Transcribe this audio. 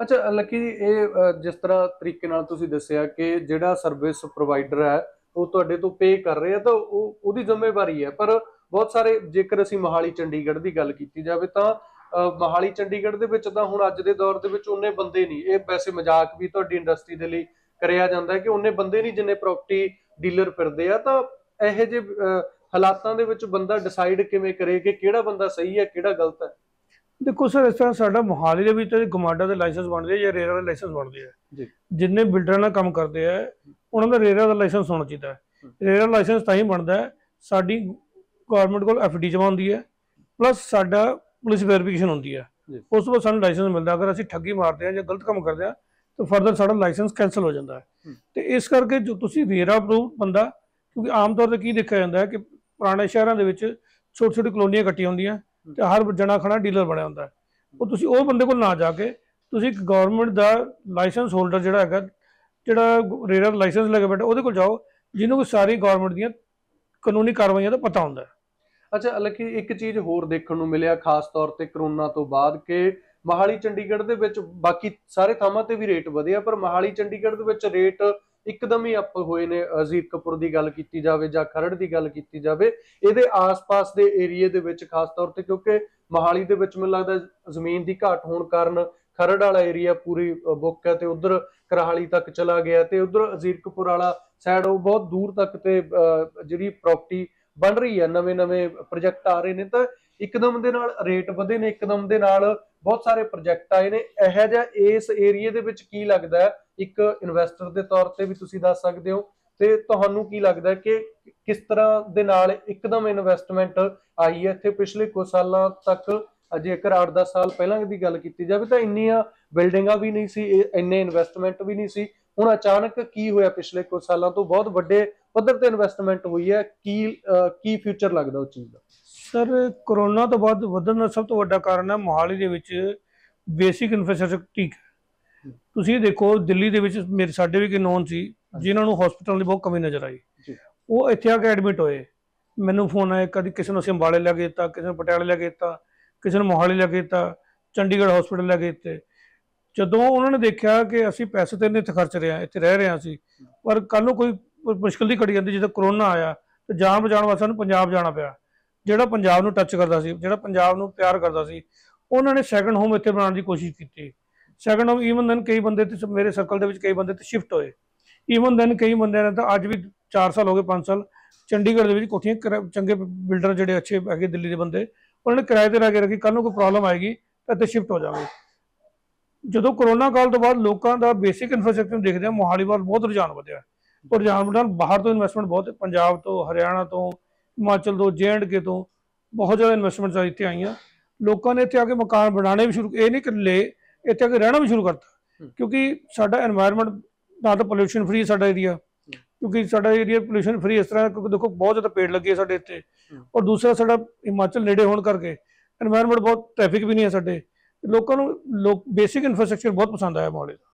ਅੱਛਾ ਲੱਕੀ ਜੀ, ਇਹ ਜਿਸ ਤਰ੍ਹਾਂ ਤਰੀਕੇ ਨਾਲ ਤੁਸੀਂ ਦੱਸਿਆ ਕਿ ਜਿਹੜਾ ਸਰਵਿਸ ਪ੍ਰੋਵਾਈਡਰ ਹੈ ਉਹ ਤੁਹਾਡੇ ਤੋਂ ਪੇ ਕਰ ਰਹੇ ਆ, ਤਾਂ ਉਹਦੀ ਜ਼ਿੰਮੇਵਾਰੀ ਹੈ। ਪਰ ਬਹੁਤ ਸਾਰੇ, ਜੇਕਰ ਅਸੀਂ ਮੋਹਾਲੀ ਚੰਡੀਗੜ੍ਹ ਦੀ ਗੱਲ ਕੀਤੀ ਜਾਵੇ ਤਾਂ ਮੋਹਾਲੀ ਚੰਡੀਗੜ੍ਹ ਦੇ ਵਿੱਚ ਤਾਂ ਹੁਣ ਅੱਜ ਦੇ ਦੌਰ ਦੇ ਵਿੱਚ ਉਨੇ ਬੰਦੇ ਨਹੀਂ। ਇਹ ਵੈਸੇ ਮਜ਼ਾਕ ਵੀ ਤੁਹਾਡੀ ਇੰਡਸਟਰੀ ਦੇ ਲਈ ਕਰਿਆ ਜਾਂਦਾ ਹੈ ਕਿ ਉਨੇ ਬੰਦੇ ਨਹੀਂ ਜਿੰਨੇ ਪ੍ਰੋਪਰਟੀ ਡੀਲਰ ਫਿਰਦੇ ਆ। ਤਾਂ ਇਹੋ ਜਿਹੇ ਹਾਲਾਤਾਂ ਦੇ ਵਿੱਚ ਬੰਦਾ ਡਿਸਾਈਡ ਕਿਵੇਂ ਕਰੇ ਕਿ ਕਿਹੜਾ ਬੰਦਾ ਸਹੀ ਹੈ ਕਿਹੜਾ ਗਲਤ ਹੈ? ਦੇਖੋ ਸਰ, ਇਸ ਤਰ੍ਹਾਂ ਸਾਡਾ ਮੋਹਾਲੀ ਦੇ ਵਿੱਚ ਤਾਂ ਗਮਾਡਾ ਦੇ ਲਾਇਸੈਂਸ ਬਣਦੇ ਆ ਜਾਂ ਰੇਰਾ ਦੇ ਲਾਇਸੈਂਸ ਬਣਦੇ ਆ ਜੀ। ਜਿੰਨੇ ਬਿਲਡਰਾਂ ਨਾਲ ਕੰਮ ਕਰਦੇ ਆ ਉਹਨਾਂ ਦਾ ਰੇਰਾ ਦਾ ਲਾਇਸੈਂਸ ਹੋਣਾ ਚਾਹੀਦਾ ਹੈ। ਰੇਰਾ ਲਾਇਸੈਂਸ ਤਾਂ ਹੀ ਬਣਦਾ ਹੈ, ਸਾਡੀ ਗੌਰਮੈਂਟ ਕੋਲ ਐਫਡੀ ਜਮ੍ਹਾਂ ਹੁੰਦੀ ਹੈ, ਪਲੱਸ ਸਾਡਾ ਪੁਲਿਸ ਵੈਰੀਫਿਕੇਸ਼ਨ ਹੁੰਦੀ ਹੈ। ਉਸ ਤੋਂ ਬਾਅਦ ਸਾਨੂੰ ਲਾਇਸੈਂਸ ਮਿਲਦਾ। ਅਗਰ ਅਸੀਂ ਠੱਗੀ ਮਾਰਦੇ ਹਾਂ ਜਾਂ ਗਲਤ ਕੰਮ ਕਰਦੇ ਹਾਂ ਤਾਂ ਫਰਦਰ ਸਾਡਾ ਲਾਇਸੈਂਸ ਕੈਂਸਲ ਹੋ ਜਾਂਦਾ ਹੈ। ਤੇ ਇਸ ਕਰਕੇ ਜੋ ਤੁਸੀਂ ਰੇਰਾ ਅਪਰੂਵ ਬੰਦਾ, ਕਿਉਂਕਿ ਆਮ ਤੌਰ ਤੇ ਕੀ ਦੇਖਿਆ ਜਾਂਦਾ ਹੈ ਕਿ ਪੁਰਾਣੇ ਸ਼ਹਿਰਾਂ ਦੇ ਵਿੱਚ ਛੋਟੀ ਛੋਟੀ ਕਲੋਨੀਆਂ ਕੱਟੀਆਂ ਹੁੰਦੀਆਂ ਤੇ ਹਰ ਜਣਾ ਖਣਾ ਡੀਲਰ ਬਣਿਆ ਹੁੰਦਾ। ਉਹ ਤੁਸੀਂ ਉਹ ਬੰਦੇ ਕੋਲ ਨਾ ਜਾ ਕੇ ਤੁਸੀਂ ਇੱਕ ਗਵਰਨਮੈਂਟ ਦਾ ਲਾਇਸੈਂਸ ਹੋਲਡਰ ਜਿਹੜਾ ਹੈਗਾ, ਜਿਹੜਾ ਰੇਰਾ ਲਾਇਸੈਂਸ ਲੈ ਕੇ ਬੈਠਾ, ਉਹਦੇ ਕੋਲ ਜਾਓ ਜਿਹਨੂੰ ਕਿ ਸਾਰੀ ਗਵਰਨਮੈਂਟ ਦੀਆਂ ਕਾਨੂੰਨੀ ਕਾਰਵਾਈਆਂ ਦਾ ਪਤਾ ਹੁੰਦਾ ਹੈ। ਅੱਛਾ ਹਾਲਾਂਕਿ ਇੱਕ ਚੀਜ਼ ਹੋਰ ਦੇਖਣ ਨੂੰ ਮਿਲਿਆ ਖਾਸ ਤੌਰ ਤੇ ਕਰੋਨਾ ਤੋਂ ਬਾਅਦ ਕਿ ਮੋਹਾਲੀ ਚੰਡੀਗੜ੍ਹ ਦੇ ਵਿੱਚ, ਬਾਕੀ ਸਾਰੇ ਥਾਵਾਂ ਤੇ ਵੀ ਰੇਟ ਵਧਿਆ ਪਰ ਮੋਹਾਲੀ ਚੰਡੀਗੜ੍ਹ ਦੇ ਵਿੱਚ ਰੇਟ ਇੱਕਦਮ ਹੀ ਅੱਪ ਹੋਏ ਨੇ। ਜ਼ੀਰਕਪੁਰ ਦੀ ਗੱਲ ਕੀਤੀ ਜਾਵੇ ਜਾਂ ਖਰੜ ਦੀ ਗੱਲ ਕੀਤੀ ਜਾਵੇ, ਇਹਦੇ ਆਸ-ਪਾਸ ਦੇ ਏਰੀਏ ਦੇ ਵਿੱਚ ਖਾਸ ਤੌਰ ਤੇ, ਕਿਉਂਕਿ ਮੋਹਾਲੀ ਦੇ ਵਿੱਚ ਮੈਨੂੰ ਲੱਗਦਾ ਜ਼ਮੀਨ ਦੀ ਘਾਟ ਹੋਣ ਕਾਰਨ ਖਰੜ ਵਾਲਾ ਏਰੀਆ ਪੂਰੀ ਬੁੱਕ ਹੈ ਤੇ ਉਧਰ ਕਰਾਲੀ ਤੱਕ ਚਲਾ ਗਿਆ ਤੇ ਉਧਰ ਜ਼ੀਰਕਪੁਰ ਵਾਲਾ ਸਾਈਡ ਉਹ ਬਹੁਤ ਦੂਰ ਤੱਕ ਤੇ ਜਿਹੜੀ ਪ੍ਰਾਪਰਟੀ ਬਣ ਰਹੀ ਹੈ, ਨਵੇਂ-ਨਵੇਂ ਪ੍ਰੋਜੈਕਟ ਆ ਰਹੇ ਨੇ। ਤਾਂ ਇੱਕਦਮ ਦੇ ਨਾਲ ਰੇਟ ਵਧੇ ਨੇ, ਇੱਕਦਮ ਦੇ ਨਾਲ ਬਹੁਤ ਸਾਰੇ ਪ੍ਰੋਜੈਕਟ ਆਏ ਨੇ। ਇਹੋ ਜਿਹਾ ਇਸ ਏਰੀਏ ਦੇ ਵਿੱਚ ਕੀ ਲੱਗਦਾ ਹੈ, ਇੱਕ ਇਨਵੈਸਟਰ ਦੇ ਤੌਰ ਤੇ ਵੀ ਤੁਸੀਂ ਦੱਸ ਸਕਦੇ ਹੋ, ਤੇ ਤੁਹਾਨੂੰ ਕੀ ਲੱਗਦਾ ਕਿ ਕਿਸ ਤਰ੍ਹਾਂ ਦੇ ਨਾਲ ਇੱਕਦਮ ਇਨਵੈਸਟਮੈਂਟ ਆਈ ਹੈ ਇੱਥੇ? ਪਿਛਲੇ ਕੁਝ ਸਾਲਾਂ ਤੱਕ, ਜੇਕਰ 8-10 ਸਾਲ ਪਹਿਲਾਂ ਦੀ ਗੱਲ ਕੀਤੀ ਜਾਵੇ ਤਾਂ ਇੰਨੀਆਂ ਬਿਲਡਿੰਗਾਂ ਵੀ ਨਹੀਂ ਸੀ, ਇੰਨੇ ਇਨਵੈਸਟਮੈਂਟ ਵੀ ਨਹੀਂ ਸੀ। ਹੁਣ ਅਚਾਨਕ ਕੀ ਹੋਇਆ? ਪਿਛਲੇ ਕੁਝ ਸਾਲਾਂ ਤੋਂ ਬਹੁਤ ਵੱਡੇ ਪੱਧਰ ਤੇ ਇਨਵੈਸਟਮੈਂਟ ਹੋਈ ਹੈ। ਕੀ ਫਿਊਚਰ ਲੱਗਦਾ ਉਸ ਚੀਜ਼ ਦਾ? ਸਰ, ਕਰੋਨਾ ਤੋਂ ਬਾਅਦ ਵਧਣ ਦਾ ਸਭ ਤੋਂ ਵੱਡਾ ਕਾਰਨ ਹੈ ਮੋਹਾਲੀ ਦੇ ਵਿੱਚ ਬੇਸਿਕ ਇਨਫਰਾਸਟ੍ਰਕਚਰ ਠੀਕ ਹੈ। ਤੁਸੀਂ ਦੇਖੋ ਦਿੱਲੀ ਦੇ ਵਿੱਚ ਸਾਡੇ ਵੀ ਕੋਈ ਨੋਨ ਸੀ ਜਿਨ੍ਹਾਂ ਨੂੰ ਹਸਪੀਟਲ ਦੀ ਬਹੁਤ ਕਮੀ ਨਜ਼ਰ ਆਈ, ਉਹ ਇੱਥੇ ਆ ਕੇ ਐਡਮਿਟ ਹੋਏ। ਮੈਨੂੰ ਫੋਨ ਆਇਆ, ਕਦੀ ਕਿਸੇ ਨੂੰ ਅਸੀਂ ਅੰਬਾਲੇ ਲੈ ਕੇ ਦਿੱਤਾ, ਕਿਸੇ ਨੂੰ ਪਟਿਆਲੇ ਲੈ ਕੇ ਦਿੱਤਾ, ਕਿਸੇ ਨੂੰ ਮੋਹਾਲੀ ਲੈ ਕੇ ਦਿੱਤਾ, ਚੰਡੀਗੜ੍ਹ ਹਸਪੀਟਲ ਲੈ ਕੇ ਦਿੱਤੇ। ਜਦੋਂ ਉਹਨਾਂ ਨੇ ਦੇਖਿਆ ਕਿ ਅਸੀਂ ਪੈਸੇ ਤਾਂ ਇੱਥੇ ਖਰਚ ਰਹੇ ਹਾਂ, ਇੱਥੇ ਰਹਿ ਰਹੇ ਹਾਂ ਅਸੀਂ, ਪਰ ਕੱਲ੍ਹ ਨੂੰ ਕੋਈ ਮੁਸ਼ਕਿਲ ਦੀ ਘੜੀ ਆਉਂਦੀ, ਜਦੋਂ ਕਰੋਨਾ ਆਇਆ ਤਾਂ ਜਾਨ ਬਚਾਉਣ ਵਾਸਤੇ ਸਾਨੂੰ ਪੰਜਾਬ ਜਾਣਾ ਪਿਆ। ਜਿਹੜਾ ਪੰਜਾਬ ਨੂੰ ਟੱਚ ਕਰਦਾ ਸੀ, ਜਿਹੜਾ ਪੰਜਾਬ ਨੂੰ ਪਿਆਰ ਕਰਦਾ ਸੀ, ਉਹਨਾਂ ਨੇ ਸੈਕੰਡ ਹੋਮ ਇੱਥੇ ਬਣਾਉਣ ਦੀ ਕੋਸ਼ਿਸ਼ ਕੀਤੀ। ਸੈਕੰਡ ਹੋਮ ਈਵਨ ਦੈਨ ਕਈ ਬੰਦੇ ਤੇ ਮੇਰੇ ਸਰਕਲ ਦੇ ਵਿੱਚ ਕਈ ਬੰਦੇ ਤੇ ਸ਼ਿਫਟ ਹੋਏ। ਈਵਨ ਦੈਨ ਕਈ ਬੰਦਿਆਂ ਨੇ ਤਾਂ ਅੱਜ ਵੀ 4 ਸਾਲ ਹੋ ਗਏ, 5 ਸਾਲ ਚੰਡੀਗੜ੍ਹ ਦੇ ਵਿੱਚ ਕੋਠੀਆਂ, ਚੰਗੇ ਬਿਲਡਰ ਜਿਹੜੇ ਅੱਛੇ ਹੈਗੇ ਦਿੱਲੀ ਦੇ ਬੰਦੇ, ਉਹਨਾਂ ਨੇ ਕਿਰਾਏ ਤੇ ਲੈ ਕੇ ਰੱਖੀ। ਕੱਲ੍ਹ ਨੂੰ ਕੋਈ ਪ੍ਰੋਬਲਮ ਆਏਗੀ ਤਾਂ ਇੱਥੇ ਸ਼ਿਫਟ ਹੋ ਜਾਵਾਂਗੇ। ਜਦੋਂ ਕਰੋਨਾ ਕਾਲ ਤੋਂ ਬਾਅਦ ਲੋਕਾਂ ਦਾ ਬੇਸਿਕ ਇਨਫਰਾਸਟ੍ਰਕਚਰ ਦੇਖਦੇ ਆ, ਮੋਹਾਲੀ ਵੱਲ ਬਹੁਤ ਰੁਝਾਨ ਵਧਿਆ। ਉਹ ਰੁਝਾਨ ਵਧਣ ਬਾਹਰ ਤੋਂ ਇਨਵੈਸਟਮੈਂਟ ਬਹੁਤ, ਪੰਜਾਬ ਤੋਂ, ਹਰਿਆਣਾ ਤੋਂ, ਹਿਮਾਚਲ ਤੋਂ, JNK ਤੋਂ ਬਹੁਤ ਜ਼ਿਆਦਾ ਇਨਵੈਸਟਮੈਂਟਸ ਇੱਥੇ ਆਈਆਂ। ਲੋਕਾਂ ਨੇ ਇੱਥੇ ਆ ਕੇ ਮਕਾਨ ਬਣਾਉਣੇ ਵੀ ਸ਼ੁਰੂ, ਇਹ ਨਹੀਂ ਕਿ ਇੱਥੇ ਆ ਕੇ ਰਹਿਣਾ ਵੀ ਸ਼ੁਰੂ ਕਰਤਾ। ਕਿਉਂਕਿ ਸਾਡਾ ਐਨਵਾਇਰਨਮੈਂਟ ਨਾ ਤਾਂ ਪੋਲਿਊਸ਼ਨ ਫਰੀ ਸਾਡਾ ਏਰੀਆ, ਕਿਉਂਕਿ ਸਾਡਾ ਏਰੀਆ ਪੋਲਿਊਸ਼ਨ ਫਰੀ ਇਸ ਤਰ੍ਹਾਂ, ਕਿਉਂਕਿ ਦੇਖੋ ਬਹੁਤ ਜ਼ਿਆਦਾ ਪੇੜ ਲੱਗੇ ਸਾਡੇ ਇੱਥੇ, ਔਰ ਦੂਸਰਾ ਸਾਡਾ ਹਿਮਾਚਲ ਨੇੜੇ ਹੋਣ ਕਰਕੇ ਐਨਵਾਇਰਨਮੈਂਟ ਬਹੁਤ, ਟ੍ਰੈਫਿਕ ਵੀ ਨਹੀਂ ਹੈ ਸਾਡੇ। ਲੋਕਾਂ ਨੂੰ ਬੇਸਿਕ ਇਨਫਰਾਸਟ੍ਰਕਚਰ ਬਹੁਤ ਪਸੰਦ ਆਇਆ ਮੋਹਾਲੀ ਦਾ।